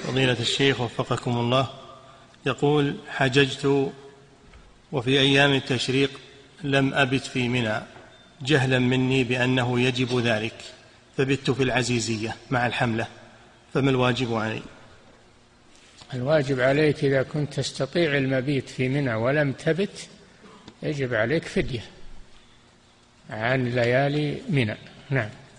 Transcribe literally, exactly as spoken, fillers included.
فضيلة الشيخ وفقكم الله، يقول: حججت وفي أيام التشريق لم أبت في منى جهلا مني بأنه يجب ذلك، فبت في العزيزية مع الحملة، فما الواجب علي؟ الواجب عليك إذا كنت تستطيع المبيت في منى ولم تبت يجب عليك فدية عن ليالي منى. نعم.